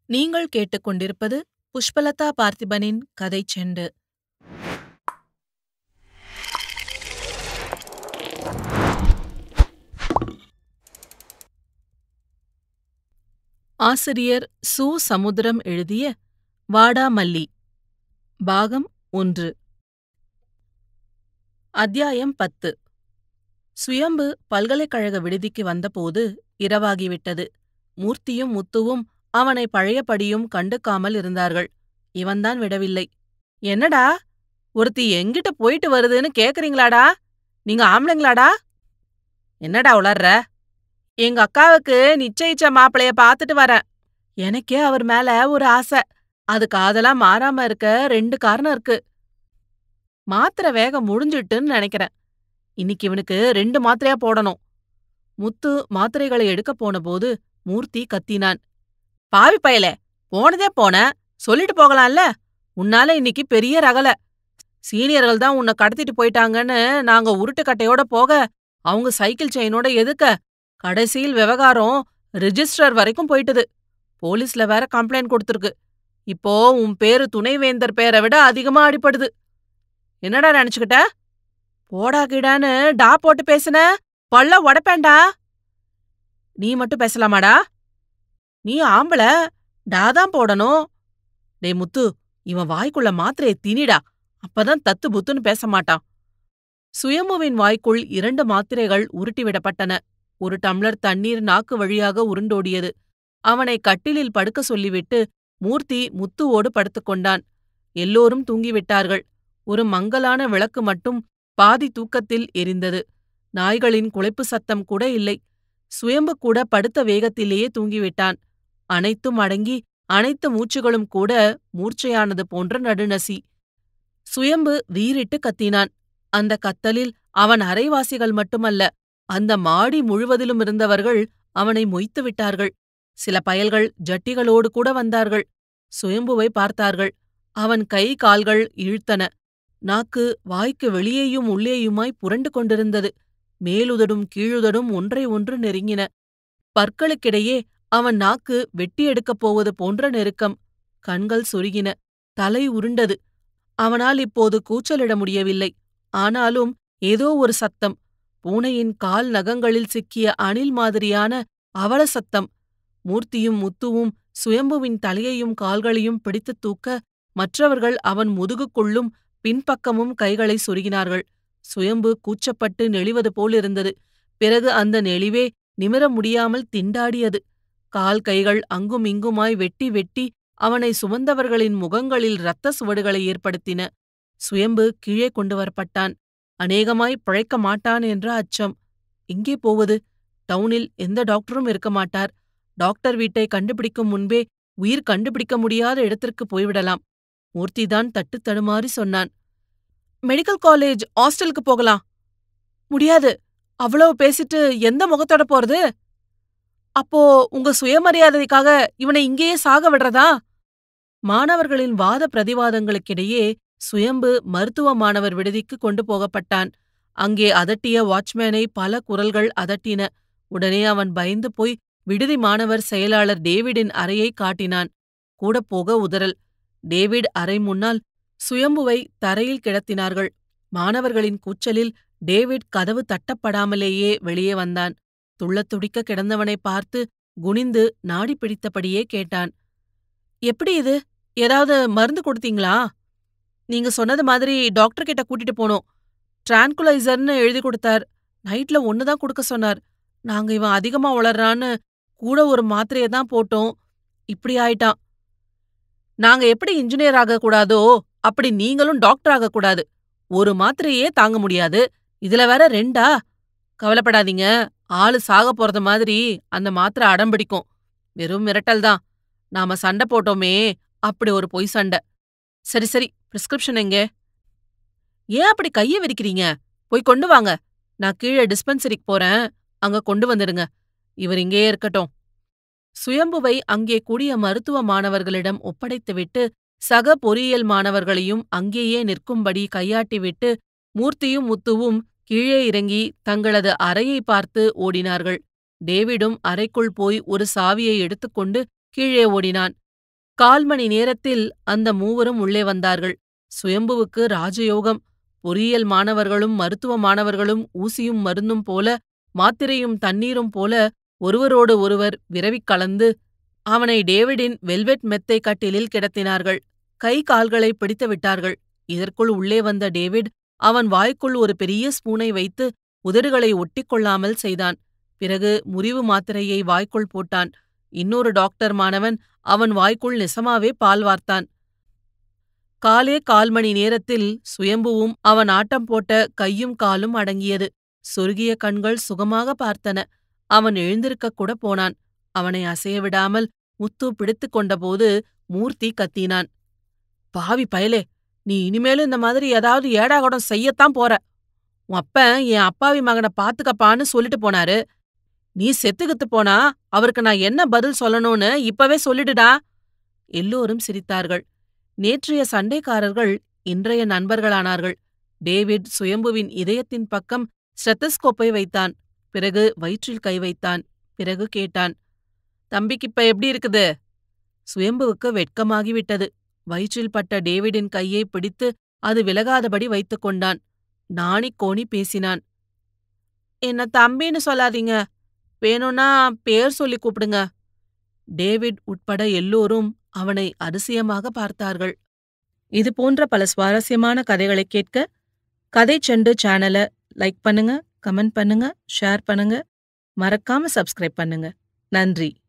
நீங்கள் கேட்டுக்கொண்டிருப்பது புஷ்பலதா பார்த்திபனின் கதை செண்டு. ஆசிரியர் சு. சமுத்திரம் எழுதிய வாடாமல்லி பாகம் 1. அத்தியாயம் 10. சுயம்பு பல்கலைக்கழக விடுதிக்கு வந்தபோது இரவாகிவிட்டது. மூர்த்தியும் முத்துவும் அவனை பழையபடியும் கண்டுக்காமல் இருந்தார்கள். இவன்தான் விடவில்லை. என்னடா, ஒருத்தி எங்கிட்ட போயிட்டு வருதுன்னு கேக்குறீங்களாடா? நீங்க ஆம்பளைங்களாடா? என்னடா உளர்ற? எங்க அக்காவுக்கு நிச்சயிச்ச மாப்பிளைய பாத்துட்டு வரேன். எனக்கே அவர் மேல ஒரு ஆசை. அது காதலா மாறாம இருக்க 2 காரணம் இருக்கு. மாத்திரை வேகம் முடிஞ்சிட்டுன்னு நினைக்கிறேன். இன்னைக்கு இவனுக்கு 2 மாத்திரையா போடணும். முத்து மாத்திரைகளை எடுக்கப் போனபோது மூர்த்தி கத்தினான். பாவி பயலே, போனதே போன, சொல்லிட்டு போகலாம்ல. உன்னால இன்னைக்கு பெரிய ரகல. சீனியர்கள் தான் உன்னை கடத்திட்டு போயிட்டாங்கன்னு நாங்க உருட்டுக்கட்டையோட போக, அவங்க சைக்கிள் செயினோட எதுக்க, கடைசியில் விவகாரம் ரிஜிஸ்டர் வரைக்கும் போயிட்டுது. போலீஸ்ல வேற கம்ப்ளைண்ட் கொடுத்துருக்கு. இப்போ உன் பேரு துணைவேந்தர் பேரை விட அதிகமா அடிபடுது. என்னடா நினைச்சுக்கிட்ட? போடா கிடான்னு டா போட்டு பேசுன, பல்ல உடப்பேன்டா. நீ மட்டும் பேசலாமாடா? நீ ஆம்பள, டாதான் போடணும். டேய் முத்து, இவன் வாய்க்குள்ள மாத்திரையை திணிடா, அப்பதான் தத்து புத்துன்னு பேச மாட்டான். சுயம்புவின் வாய்க்குள் 2 மாத்திரைகள் உருட்டிவிடப்பட்டன. ஒரு டம்ளர் தண்ணீர் நாக்கு வழியாக உருண்டோடியது. அவனை கட்டிலில் படுக்க சொல்லிவிட்டு மூர்த்தி முத்துவோடு படுத்துக்கொண்டான். எல்லோரும் தூங்கிவிட்டார்கள். ஒரு மங்கலான விளக்கு மட்டும் பாதி தூக்கத்தில் எரிந்தது. நாய்களின் குலைப்பு சத்தம் கூட இல்லை. சுயம்பு கூட படுத்த வேகத்திலேயே தூங்கிவிட்டான். அனைத்தும் அடங்கி அனைத்து மூச்சுகளும் கூட மூர்ச்சையானது போன்ற நடுநசி. சுயம்பு வீறிட்டு கத்தினான். அந்த கத்தலில் அவன் அரைவாசிகள் மட்டுமல்ல, அந்த மாடி முழுவதிலும் இருந்தவர்கள் அவனை மொய்த்து விட்டார்கள். சில பயல்கள் ஜட்டிகளோடு கூட வந்தார்கள். சுயம்புவை பார்த்தார்கள். அவன் கை கால்கள் இழுத்தன. நாக்கு வாய்க்கு வெளியேயும் உள்ளேயுமாய் புரண்டு கொண்டிருந்தது. மேலுதடும் கீழுதடும் ஒன்றை ஒன்று நெருங்கின. பற்களுக்கிடையே அவன் நாக்கு வெட்டி எடுக்கப் போவது போன்ற நெருக்கம். கண்கள் சுருங்கின. தலை உருண்டது. அவனால் இப்போது கூச்சலிட முடியவில்லை. ஆனாலும் ஏதோ ஒரு சத்தம். பூனையின் கால் நகங்களில் சிக்கிய அணில் மாதிரியான அவல சத்தம். மூர்த்தியும் முத்துவும் சுயம்புவின் தலையையும் கால்களையும் பிடித்துத் தூக்க, மற்றவர்கள் அவன் முதுகுக்குள்ளும் பின்பக்கமும் கைகளை சொருகினார்கள். சுயம்பு கூச்சப்பட்டு நெளிவது போலிருந்தது. பிறகு அந்த நெளிவே நிமிர முடியாமல் திண்டாடியது. கால் கைகள் அங்கும் இங்குமாய் வெட்டி வெட்டி அவனை சுமந்தவர்களின் முகங்களில் இரத்த சுவடுகளை ஏற்படுத்தின. சுயம்பு கீழே கொண்டு வரப்பட்டான். அநேகமாய் பிழைக்க மாட்டான் என்ற அச்சம். எங்கே போவது? டவுனில் எந்த டாக்டரும் இருக்க மாட்டார். டாக்டர் வீட்டை கண்டுபிடிக்கும் முன்பே உயிர் கண்டுபிடிக்க முடியாத இடத்திற்கு போய்விடலாம். மூர்த்திதான் தட்டு தடுமாறி சொன்னான். மெடிக்கல் காலேஜ் ஹாஸ்டலுக்கு போகலாம். முடியாது. அவ்வளவு பேசிட்டு எந்த முகத்தோட போறது? அப்போ உங்க சுயமரியாதைக்காக இவனை இங்கேயே சாக விடுறதா? மாணவர்களின் வாத பிரதிவாதங்களுக்கிடையே சுயம்பு மருத்துவ மாணவர் விடுதிக்கு கொண்டு போகப்பட்டான். அங்கே அதட்டிய வாட்ச்மேனை பல குரல்கள் அதட்டின. உடனே அவன் பயந்து போய் விடுதி மாணவர் செயலாளர் டேவிடின் அறையை காட்டினான். கூட போக உதறல். டேவிட் அறை முன்னால் சுயம்புவை தரையில் கிடத்தினார்கள். மாணவர்களின் கூச்சலில் டேவிட் கதவு தட்டப்படாமலேயே வெளியே வந்தான். துள்ளத் துடிக்க கிடந்தவனை பார்த்து குனிந்து நாடி பிடித்தபடியே கேட்டான். எப்படி இது? ஏதாவது மருந்து கொடுத்தீங்களா? நீங்க சொன்னது மாதிரி டாக்டர் கிட்ட கூட்டிட்டு போனோம். டிரான்குலைசர்னு எழுதி கொடுத்தார். நைட்ல 1 தான் கொடுக்க சொன்னார். நாங்க இவன் அதிகமா உளறான்னு கூட ஒரு மாத்திரையை தான் போட்டோம். இப்படி ஆயிட்டான். நாங்க எப்படி இன்ஜினியர் ஆகக்கூடாதோ அப்படி நீங்களும் டாக்டர் ஆகக்கூடாது. ஒரு மாத்திரையே தாங்க முடியாது. இதுல வேற 2ஆ? கவலைப்படாதீங்க. ஆளு சாக போறது மாதிரி அந்த மாத்திரை அடம்பிடிக்கும். வெறும் மிரட்டல் தான். நாம சண்டை போட்டோமே, அப்படி ஒரு பொய் சண்டை. சரி சரி, பிரிஸ்கிரிப்ஷன் எங்கே? ஏன் அப்படி கைய விரிக்கிறீங்க? போய் கொண்டு வாங்க. நான் கீழே டிஸ்பென்சரிக்கு போறேன். அங்க கொண்டு வந்துடுங்க. இவர் இங்கேயே இருக்கட்டும். சுயம்புவை அங்கே கூடிய மருத்துவ மாணவர்களிடம் ஒப்படைத்துவிட்டு சக பொறியியல் மாணவர்களையும் அங்கேயே நிற்கும்படி கையாட்டிவிட்டு மூர்த்தியும் முத்துவும் கீழே இறங்கி தங்களது அறையை பார்த்து ஓடினார்கள். டேவிடும் அறைக்குள் போய் ஒரு சாவியை எடுத்துக்கொண்டு கீழே ஓடினான். 1/4 மணி நேரத்தில் அந்த மூவரும் உள்ளே வந்தார்கள். சுயம்புவுக்கு ராஜயோகம். பொறியியல் மாணவர்களும் மருத்துவ மாணவர்களும் ஊசியும் மருந்தும் போல, மாத்திரையும் தண்ணீரும் போல ஒருவரோடு ஒருவர் விரவிக் கலந்து அவனை டேவிடின் வெல்வெட் மெத்தை கட்டிலில் கிடத்தினார்கள். கை கால்களை பிடித்து விட்டார்கள். இதற்குள் உள்ளே வந்த டேவிட் அவன் வாய்க்குள் ஒரு பெரிய ஸ்பூனை வைத்து உதடுகளை ஒட்டிக்கொள்ளாமல் செய்தான். பிறகு முறிவு மாத்திரையை வாய்க்குள் போட்டான். இன்னொரு டாக்டர் மாணவன் அவன் வாய்க்குள் நெசமாவே பால் வார்த்தான். 1/4 மணி நேரத்தில் சுயம்புவும் அவன் ஆட்டம் போட்ட கையும் காலும் அடங்கியது. சொருகிய கண்கள் சுகமாக பார்த்தன. அவன் எழுந்திருக்கக் கூட போனான். அவனை அசைய விடாமல் முத்து பிடித்துக் கொண்டபோது மூர்த்தி கத்தினான். பாவி பயலே, நீ இனிமேலும் இந்த மாதிரி ஏதாவது ஏடாகூடம் செய்யத்தான் போற. உன் அப்பன் என் அப்பாவி மகனை பாத்துக்கப்பான்னு சொல்லிட்டு போனாரு. நீ செத்துக்கித்து போனா அவருக்கு நான் என்ன பதில் சொல்லணும்னு இப்பவே சொல்லிடுடா. எல்லோரும் சிரித்தார்கள். நேற்றைய சண்டைக்காரர்கள் இன்றைய நண்பர்களானார்கள். டேவிட் சுயம்புவின் இதயத்தின் பக்கம் ஸ்டெத்தஸ்கோப்பை வைத்தான். பிறகு வயிற்றில் கை வைத்தான். பிறகு கேட்டான், தம்பிக்கு இப்ப எப்படி இருக்குது? சுயம்புவுக்கு வெட்கமாகிவிட்டது. வயிற்றில் பட்ட டேவிடின் கையை பிடித்து அது விலகாதபடி வைத்துக் கொண்டான். நாணிக் கோணி பேசினான். என்ன தம்பின்னு சொல்லாதீங்க. வேணும்னா பேர் சொல்லி கூப்பிடுங்க. டேவிட் உட்பட எல்லோரும் அவனை அதிசயமாக பார்த்தார்கள். இது போன்ற பல சுவாரஸ்யமான கதைகளை கேட்க கதை செண்டு சேனலை லைக் பண்ணுங்க, கமெண்ட் பண்ணுங்க, ஷேர் பண்ணுங்க, மறக்காம சப்ஸ்கிரைப் பண்ணுங்க. நன்றி.